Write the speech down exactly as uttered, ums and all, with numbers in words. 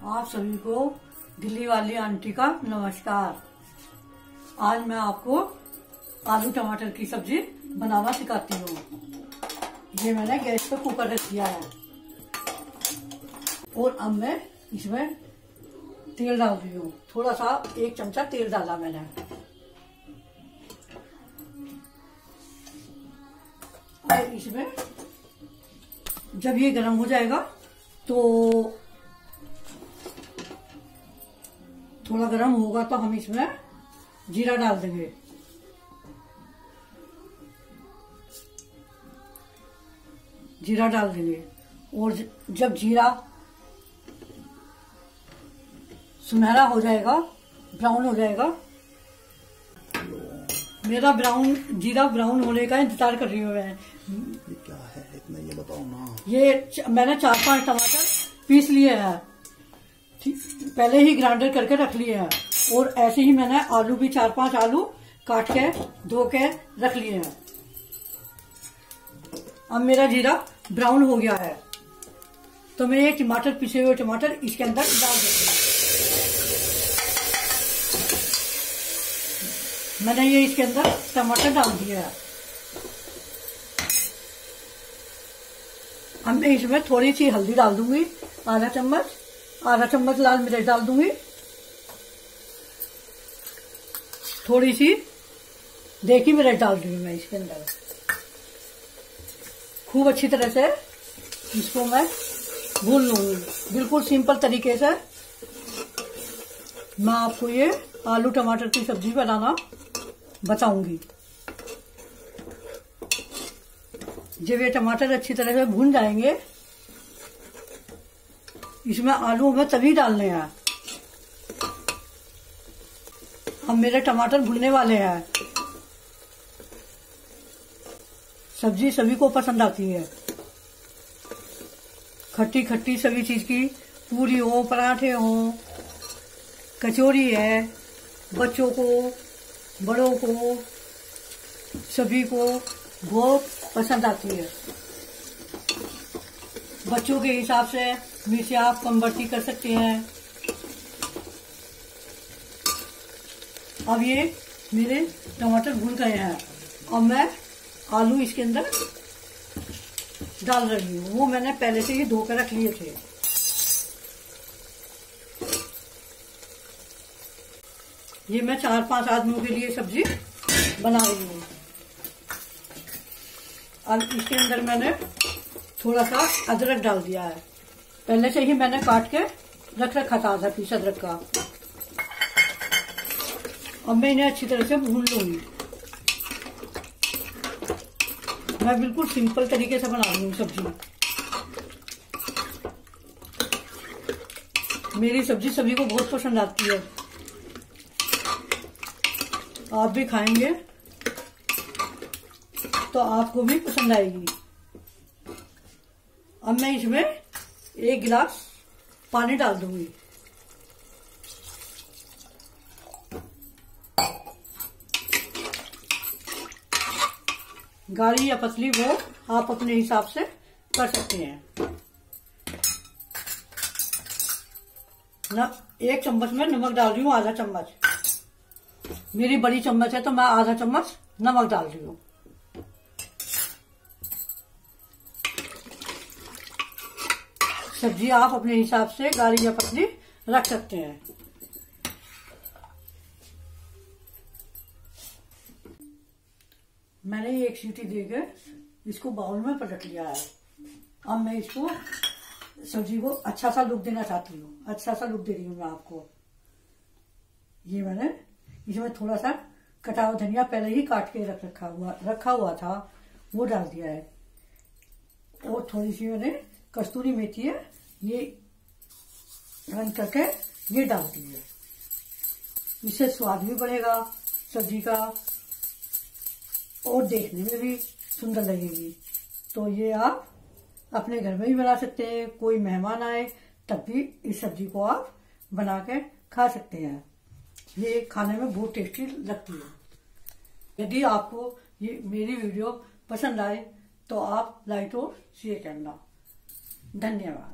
आप सभी को दिल्ली वाली आंटी का नमस्कार। आज मैं आपको आलू टमाटर की सब्जी बनाना सिखाती हूँ। ये मैंने गैस पे कुकर रख दिया है और अब मैं इसमें तेल डाल रही हूँ। थोड़ा सा एक चमचा तेल डाला मैंने। और इसमें जब ये गर्म हो जाएगा तो थोड़ा गर्म होगा तो हम इसमें जीरा डाल देंगे। जीरा डाल देंगे और जब जीरा सुनहरा हो जाएगा, ब्राउन हो जाएगा, मेरा ब्राउन जीरा ब्राउन होने का इंतजार कर रही हूँ मैं। ये क्या है इतना, ये बताओ ना। ये मैंने चार पांच टमाटर पीस लिए हैं, पहले ही ग्राइंडर करके रख लिए हैं। और ऐसे ही मैंने आलू भी चार पांच आलू काट के धो के रख लिए हैं। अब मेरा जीरा ब्राउन हो गया है तो मैं ये टमाटर पिसे हुए टमाटर इसके अंदर डाल देती हूँ। मैंने ये इसके अंदर टमाटर डाल दिया है। अब मैं इसमें थोड़ी सी हल्दी डाल दूंगी, आधा चम्मच आधा चम्मच लाल मिर्च डाल दूंगी, थोड़ी सी देगी मिर्च डाल दूंगी मैं इसके अंदर। खूब अच्छी तरह से इसको मैं भून लूंगी। बिल्कुल सिंपल तरीके से मैं आपको ये आलू टमाटर की सब्जी बनाना बताऊंगी। जब ये टमाटर अच्छी तरह से भून जाएंगे, इसमें आलू हमें तभी डालने हैं। अब मेरे टमाटर भुनने वाले हैं। सब्जी सभी को पसंद आती है, खट्टी खट्टी सभी चीज की, पूरी हो, पराठे हो, कचौरी है, बच्चों को बड़ों को सभी को बहुत पसंद आती है। बच्चों के हिसाब से मिर्ची आप कम बढ़ती कर सकते हैं। अब ये मेरे टमाटर भून गए हैं। अब मैं आलू इसके अंदर डाल रही हूँ। वो मैंने पहले से ही धो कर रख लिए थे। ये मैं चार पांच आदमियों के लिए सब्जी बना रही हूँ। अब इसके अंदर मैंने थोड़ा सा अदरक डाल दिया है। पहले से ही मैंने काट के रख रखा था आधा पीस अदरक का। अब मैं इन्हें अच्छी तरह से भून लूंगी। मैं बिल्कुल सिंपल तरीके से बना रही हूँ सब्जी। मेरी सब्जी सभी को बहुत पसंद आती है। आप भी खाएंगे तो आपको भी पसंद आएगी। अब मैं इसमें एक गिलास पानी डाल दूंगी। गाढ़ी या पतली वो आप अपने हिसाब से कर सकते हैं। न एक चम्मच में नमक डाल रही हूँ, आधा चम्मच। मेरी बड़ी चम्मच है तो मैं आधा चम्मच नमक डाल रही हूँ। सब्जी आप अपने हिसाब से गाढ़ी या पतली रख सकते हैं। मैंने एक सीटी देकर इसको बाउल में पलट लिया है। अब मैं इसको सब्जी को अच्छा सा लुक देना चाहती हूँ। अच्छा सा लुक दे रही हूँ मैं आपको। ये मैंने इसमें थोड़ा सा कटा हुआ धनिया पहले ही काट के रख रखा हुआ रखा हुआ था, वो डाल दिया है। और थोड़ी सी मैंने कस्तूरी मेथी है, ये रंग करके ये डाल दी है। इससे स्वाद भी बढ़ेगा सब्जी का और देखने में भी सुंदर लगेगी। तो ये आप अपने घर में भी बना सकते हैं। कोई मेहमान आए तब भी इस सब्जी को आप बना के खा सकते हैं। ये खाने में बहुत टेस्टी लगती है। यदि आपको ये मेरी वीडियो पसंद आए तो आप लाइक और शेयर करना। धन्यवाद।